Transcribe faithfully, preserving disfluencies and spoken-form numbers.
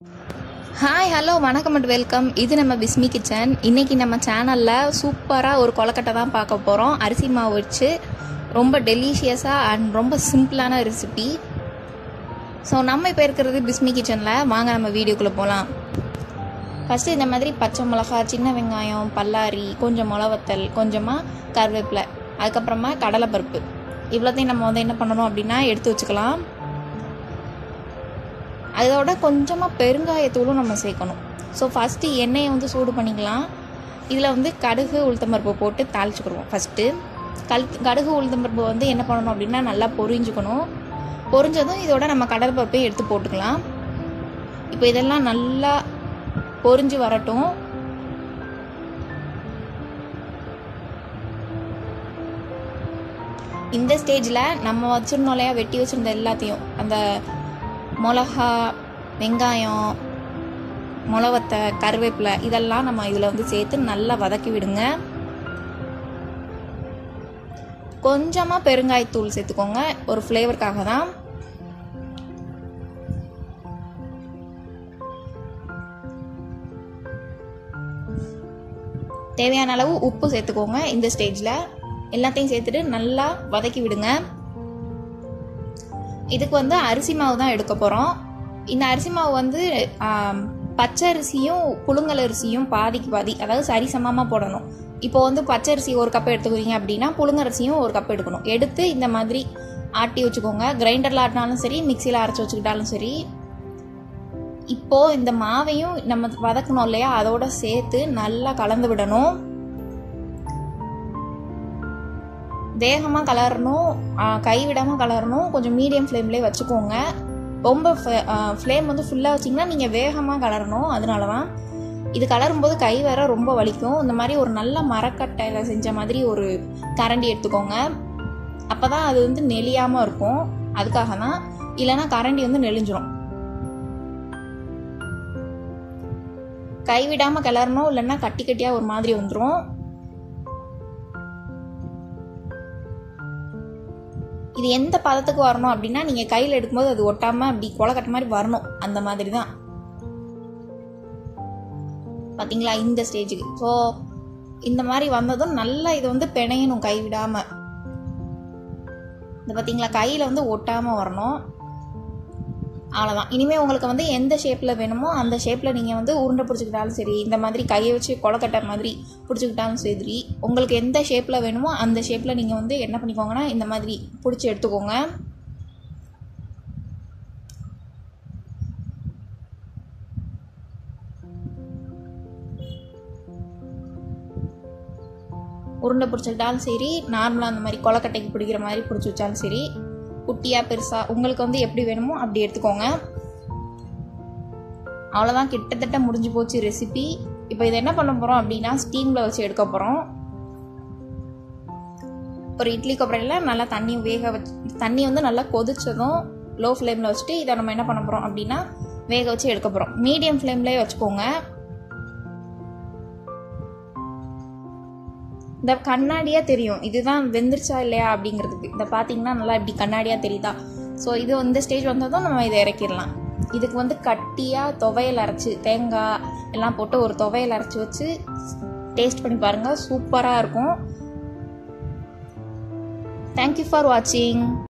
Hi hello வணக்கம் and welcome. இது நம்ம பிஸ்மி கிச்சன். இன்றைக்கி நம்ம சேனலில் சூப்பராக ஒரு கொலக்கட்டை தான் பார்க்க போகிறோம். அரிசி மாவு வச்சு ரொம்ப டெலிஷியஸாக அண்ட் ரொம்ப சிம்பிளான ரெசிபி. ஸோ நம்ம இப்போ இருக்கிறது பிஸ்மி கிச்சனில். வாங்க நம்ம வீடியோக்குள்ளே போகலாம். ஃபஸ்ட்டு இந்த மாதிரி பச்சை மிளகா, சின்ன வெங்காயம், பல்லாரி, கொஞ்சம் மிளவத்தல், கொஞ்சமாக கருவேப்பிலை, அதுக்கப்புறமா கடலைப்பருப்பு, இவ்வளோத்தையும் நம்ம வந்து என்ன பண்ணணும் அப்படின்னா எடுத்து வச்சுக்கலாம். அதோட கொஞ்சமாக பெருங்காயத்தூளும் நம்ம சேர்க்கணும். ஸோ ஃபஸ்ட்டு எண்ணெயை வந்து சூடு பண்ணிக்கலாம். இதில் வந்து கடுகு உளுத்தம்பருப்பு போட்டு தாளிச்சுக்கிடுவோம். ஃபஸ்ட்டு கல் கடுகு உளுத்தம்பருப்பு வந்து என்ன பண்ணணும் அப்படின்னா நல்லா பொரிஞ்சுக்கணும். பொரிஞ்சதும் இதோட நம்ம கடலைப்பருப்பையும் எடுத்து போட்டுக்கலாம். இப்போ இதெல்லாம் நல்லா பொரிஞ்சு வரட்டும். இந்த ஸ்டேஜில் நம்ம வச்சுருந்தோம் இல்லையா, வெட்டி வச்சுருந்த எல்லாத்தையும், அந்த மிளகா, வெங்காயம், மிளவத்தை, கருவேப்பிலை, இதெல்லாம் நம்ம இதில் வந்து சேர்த்து நல்லா வதக்கி விடுங்க. கொஞ்சமாக பெருங்காயத்தூள் சேர்த்துக்கோங்க, ஒரு ஃப்ளேவருக்காக தான். தேவையான அளவு உப்பு சேர்த்துக்கோங்க. இந்த ஸ்டேஜில் எல்லாத்தையும் சேர்த்துட்டு நல்லா வதக்கி விடுங்க. இதுக்கு வந்து அரிசி மாவு தான் எடுக்க போகிறோம். இந்த அரிசி மாவு வந்து பச்சை அரிசியும் புழுங்கல் அரிசியும் பாதிக்கு பாதி, அதாவது சரிசமமாக போடணும். இப்போ வந்து பச்சை அரிசி ஒரு கப் எடுத்துக்கிறீங்க அப்படின்னா புழுங்கரிசியும் ஒரு கப் எடுக்கணும். எடுத்து இந்த மாதிரி ஆட்டி வச்சுக்கோங்க. கிரைண்டரில் ஆட்டினாலும் சரி, மிக்சியில் அரைச்சி வச்சுக்கிட்டாலும் சரி. இப்போது இந்த மாவையும் நம்ம வதக்கணும் இல்லையா, அதோட சேர்த்து நல்லா கலந்து விடணும். வேகமாக கலரணும், கைவிடாமல் கலரணும். கொஞ்சம் மீடியம் ஃப்ளேம்லேயே வச்சுக்கோங்க. ரொம்ப ஃப்ளேம் வந்து ஃபுல்லாக வச்சிங்கன்னா நீங்கள் வேகமாக கலரணும். அதனால தான் இது கலரும்போது கை வேற ரொம்ப வலிக்கும். இந்த மாதிரி ஒரு நல்ல மரக்கட்டையில் செஞ்ச மாதிரி ஒரு கரண்டி எடுத்துக்கோங்க. அப்போ தான் அது வந்து நெளியாமல் இருக்கும். அதுக்காக தான். இல்லைன்னா கரண்டி வந்து நெளிஞ்சிரும். கைவிடாமல் கிளறணும், இல்லைன்னா கட்டி கட்டியாக ஒரு மாதிரி வந்துடும். இது எந்த பதத்துக்கு வரணும் அப்படின்னா, நீங்கள் கையில் எடுக்கும்போது அது ஒட்டாமல் அப்படி கொலக்கட்டை மாதிரி வரணும். அந்த மாதிரி தான். பார்த்தீங்களா, இந்த ஸ்டேஜுக்கு. ஸோ இந்த மாதிரி வந்ததும் நல்லா இதை வந்து பிணையணும் கைவிடாமல். இந்த பார்த்தீங்களா, கையில் வந்து ஒட்டாமல் வரணும். அவ்வளோதான். இனிமேல் உங்களுக்கு வந்து எந்த ஷேப்பில் வேணுமோ அந்த ஷேப்பில் நீங்கள் வந்து உருண்டை பிடிச்சிக்கிட்டாலும் சரி, இந்த மாதிரி கையை வச்சு கொலக்கட்டை மாதிரி பிடிச்சிக்கிட்டாலும் சரி, உங்களுக்கு எந்த ஷேப்பில் வேணுமோ அந்த ஷேப்பில் நீங்கள் வந்து என்ன பண்ணிக்கோங்கன்னா இந்த மாதிரி பிடிச்சி எடுத்துக்கோங்க. உருண்டை பிடிச்சிக்கிட்டாலும் சரி, நார்மலாக அந்த மாதிரி கொலக்கட்டைக்கு பிடிக்கிற மாதிரி பிடிச்சி வச்சாலும் சரி, குட்டியாக பெருசாக உங்களுக்கு வந்து எப்படி வேணுமோ அப்படி எடுத்துக்கோங்க. அவ்வளோதான், கிட்டத்தட்ட முடிஞ்சு போச்சு ரெசிபி. இப்போ இதை என்ன பண்ண போகிறோம் அப்படின்னா ஸ்டீமில் வச்சு எடுக்க போகிறோம். ஒரு இட்லி கொப்பரையில் நல்லா தண்ணி வேக வச்சு, தண்ணி வந்து நல்லா கொதிச்சதும் லோ ஃப்ளேமில் வச்சுட்டு இதை நம்ம என்ன பண்ண போகிறோம் அப்படின்னா வேக வச்சு எடுக்க போகிறோம். மீடியம் ஃப்ளேம்லேயே வச்சுக்கோங்க. இந்த கண்ணாடியாக தெரியும் இதுதான் வெந்துருச்சா இல்லையா அப்படிங்கிறதுக்கு. இந்த பார்த்தீங்கன்னா நல்லா இப்படி கண்ணாடியாக தெரியுதா. ஸோ இது இந்த ஸ்டேஜ் வந்ததும் நம்ம இதை இறக்கிடலாம். இதுக்கு வந்து கட்டியாக துவையல் அரைச்சி, தேங்காய் எல்லாம் போட்டு ஒரு துவையல் அரைச்சி வச்சு டேஸ்ட் பண்ணி பாருங்கள். சூப்பராக இருக்கும். தேங்க்யூ ஃபார் வாட்சிங்.